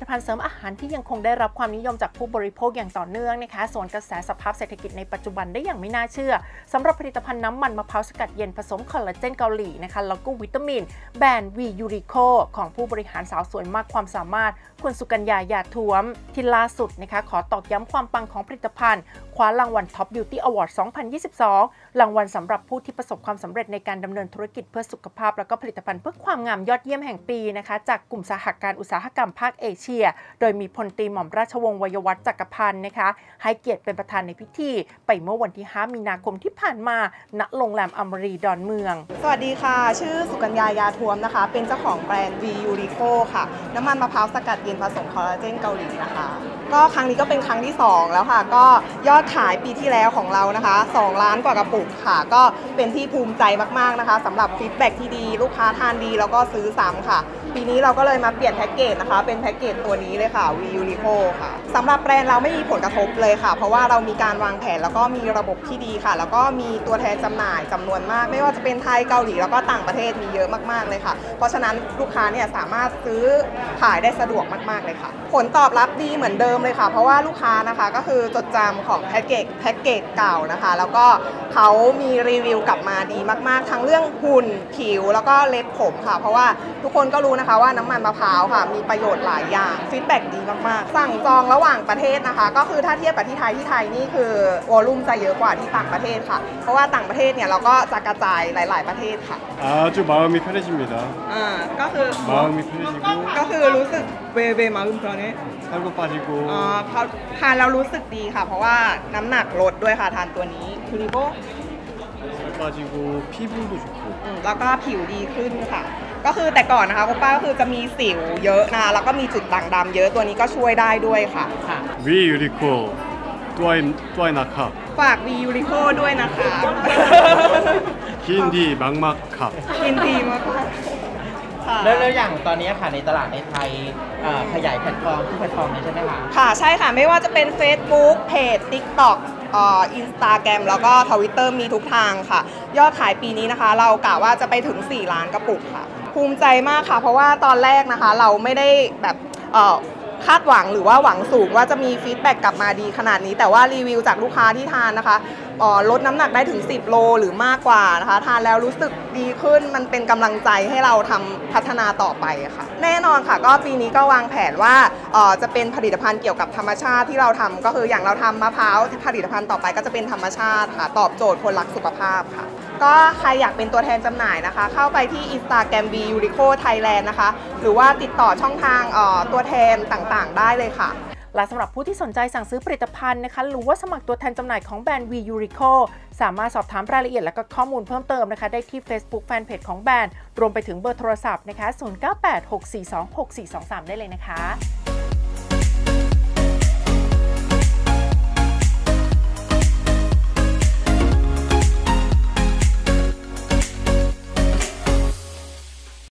ภัณฑ์เสริมอาหารที่ยังคงได้รับความนิยมจากผู้บริโภคอย่างต่อเนื่องนะคะส่วนกระแสสภาพเศรษฐกิจในปัจจุบันได้อย่างไม่น่าเชื่อสำหรับผลิตภัณฑ์น้ำมันมะพร้าวสกัดเย็นผสมคอลลาเจนเกาหลีนะคะแล้วก็วิตามินแบรนด์วียูริโคของผู้บริหารสาวสวยมากความสามารถคุณสุกัญญาหยาดท้วมที่ล่าสุดนะคะขอตอกย้ำความปังของผลิตภัณฑ์คว้ารางวัล Top Beauty Award 2022 รางวัลสำหรับผู้ที่ประสบความสำเร็จในการดำเนินธุรกิจเพื่อสุขภาพและก็ผลิตภัณฑ์เพื่อความงามยอดเยี่ยมแห่งปีนะคะจากกลุ่มสหการอุตสาหกรรมภาคเอเชียโดยมีพลตรีหม่อมราชวงศ์ วยวัฒน์จักรพันธ์นะคะให้เกียรติเป็นประธานในพิธีไปเมื่อวันที่ 5 มีนาคมที่ผ่านมาณโรงแรมอมรีดอนเมืองสวัสดีค่ะชื่อสุกัญญายาท้วมนะคะเป็นเจ้าของแบรนด์ V Urico ค่ะน้ำมันมะพร้าวสกัดเย็นผสมคอลลาเจนเกาหลีนะคะก็ครั้งนี้ก็เป็นครั้งที่2แล้วค่ะก็ยอดขายปีที่แล้วของเรานะคะ2 ล้านกว่ากระปุกค่ะก็เป็นที่ภูมิใจมากๆนะคะสำหรับฟีดแบ็กที่ดีลูกค้าทานดีแล้วก็ซื้อซ้ำค่ะปีนี้เราก็เลยมาเปลี่ยนแพ็กเกจนะคะเป็นแพ็กเกจตัวนี้เลยค่ะ V Urico ค่ะสำหรับแบรนด์เราไม่มีผลกระทบเลยค่ะเพราะว่าเรามีการวางแผนแล้วก็มีระบบที่ดีค่ะแล้วก็มีตัวแทนจำหน่ายจำนวนมากไม่ว่าจะเป็นไทยเกาหลีแล้วก็ต่างประเทศมีเยอะมากๆเลยค่ะเพราะฉะนั้นลูกค้าเนี่ยสามารถซื้อขายได้สะดวกมากๆเลยค่ะผลตอบรับดีเหมือนเดิมเลยค่ะเพราะว่าลูกค้านะคะก็คือจดจำของแพ็กเกจเก่านะคะแล้วก็เขามีรีวิวกลับมาดีมากๆทั้งเรื่องหุ่นผิวแล้วก็เล็บผมค่ะเพราะว่าทุกคนก็รู้นะคะว่าน้ำมันมะพร้าวค่ะมีประโยชน์หลายอย่างฟีดแบ็กดีมากๆสั่งจองระหว่างประเทศนะคะก็คือถ้าเทียบกับที่ไทยนี่คือวอลลุ่มจะเยอะกว่าที่ต่างประเทศค่ะเพราะว่าต่างประเทศเนี่ยเราก็จะกระจายหลายๆประเทศค่ะ 아주마음이편해집니다 ก็คือ 마음이편해지고 ก็คือรู้สึกเวมาอึมเพราะนี้ 살도 빠지고 พอทานแล้วรู้สึกดีค่ะเพราะว่าน้ำหนักลดด้วยค่ะทานตัวนี้คูริโบ 살 빠지고 피부도 좋고 แล้วก็ผิวดีขึ้นค่ะก็คือแต่ก่อนนะคะคุณป้าก็คือจะมีสิวเยอะนะแล้วก็มีจุดด่างดำเยอะตัวนี้ก็ช่วยได้ด้วยค่ะ 위 유리코 또아이 나카 ฝาก V Urico ด้วยนะคะ 긴디 막막캅 ยินดีมากแล้วอย่างตอนนี้ค่ะในตลาดในไทยขยายแพลตฟอร์มทุกแพลตฟอร์มเลยใช่ไหมคะค่ะใช่ค่ะไม่ว่าจะเป็น Facebook เพจ TikTok Instagram แล้วก็ Twitter มีทุกทางค่ะยอดขายปีนี้นะคะเรากะว่าจะไปถึง4 ล้านกระปุกค่ะภูมิใจมากค่ะเพราะว่าตอนแรกนะคะเราไม่ได้แบบคาดหวังหรือว่าหวังสูงว่าจะมีฟีดแบ็กกลับมาดีขนาดนี้แต่ว่ารีวิวจากลูกค้าที่ทานนะคะลดน้ำหนักได้ถึง10 โลหรือมากกว่านะคะทานแล้วรู้สึกดีขึ้นมันเป็นกำลังใจให้เราทำพัฒนาต่อไปค่ะแน่นอนค่ะก็ปีนี้ก็วางแผนว่าจะเป็นผลิตภัณฑ์เกี่ยวกับธรรมชาติที่เราทำก็คืออย่างเราทำมะพร้าวผลิตภัณฑ์ต่อไปก็จะเป็นธรรมชาติค่ะตอบโจทย์คนรักสุขภาพค่ะก็ใครอยากเป็นตัวแทนจำหน่ายนะคะเข้าไปที่ Instagram V Urico Thailand นะคะหรือว่าติดต่อช่องทางตัวแทนต่างๆได้เลยค่ะและสำหรับผู้ที่สนใจสั่งซื้อผลิตภัณฑ์นะคะหรือว่าสมัครตัวแทนจำหน่ายของแบรนด์ V Urico สามารถสอบถามรายละเอียดและก็ข้อมูลเพิ่มเติมนะคะได้ที่ Facebook Fanpage ของแบรนด์รวมไปถึงเบอร์โทรศัพท์นะคะ0986426423ได้เลยนะคะ